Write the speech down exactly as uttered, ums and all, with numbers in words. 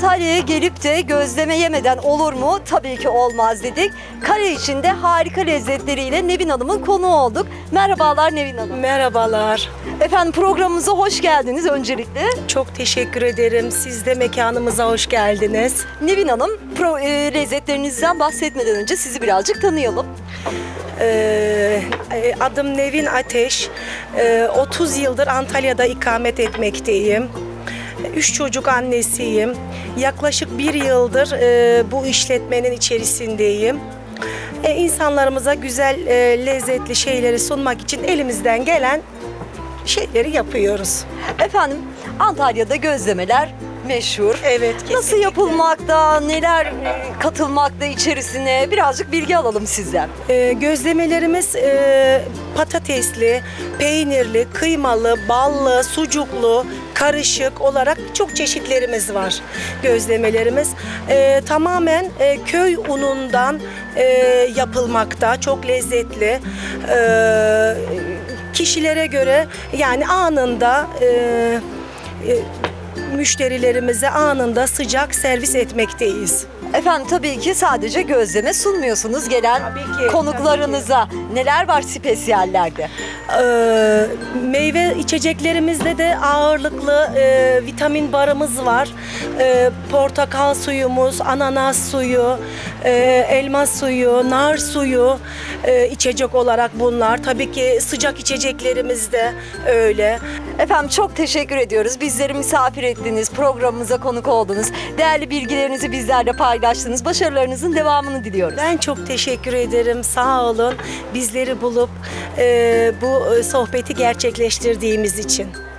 Antalya'ya gelip de gözleme yemeden olur mu? Tabii ki olmaz dedik. Kale içinde harika lezzetleriyle Nevin Hanım'ın konuğu olduk. Merhabalar Nevin Hanım. Merhabalar. Efendim programımıza hoş geldiniz öncelikle. Çok teşekkür ederim. Siz de mekanımıza hoş geldiniz. Nevin Hanım, pro, e, lezzetlerinizden bahsetmeden önce sizi birazcık tanıyalım. Ee, adım Nevin Ateş. Ee, otuz yıldır Antalya'da ikamet etmekteyim. Üç çocuk annesiyim. Yaklaşık bir yıldır e, bu işletmenin içerisindeyim. E, insanlarımıza güzel, e, lezzetli şeyleri sunmak için elimizden gelen şeyleri yapıyoruz. Efendim, Antalya'da gözlemeler meşhur. Evet, kesinlikle. Nasıl yapılmakta, neler e, katılmakta içerisine birazcık bilgi alalım sizden. E, gözlemelerimiz e, patatesli, peynirli, kıymalı, ballı, sucuklu, karışık olarak çok çeşitlerimiz var gözlemelerimiz. E, tamamen e, köy unundan e, yapılmakta, çok lezzetli. E, kişilere göre yani anında e, e, müşterilerimize anında sıcak servis etmekteyiz. Efendim tabii ki sadece gözleme sunmuyorsunuz gelen Tabii ki, konuklarınıza. Neler var spesiyallerde? Ee, meyve içeceklerimizde de ağırlıklı e, vitamin barımız var. E, portakal suyumuz, ananas suyu, e, elma suyu, nar suyu e, içecek olarak bunlar. Tabii ki sıcak içeceklerimiz de öyle. Efendim çok teşekkür ediyoruz. Bizleri misafir ettiniz, programımıza konuk oldunuz. Değerli bilgilerinizi bizlerle paylaştınız. Başarılarınızın devamını diliyoruz. Ben çok teşekkür ederim. Sağ olun. Bizleri bulup e, bu sohbeti gerçekleştirdiğimiz için.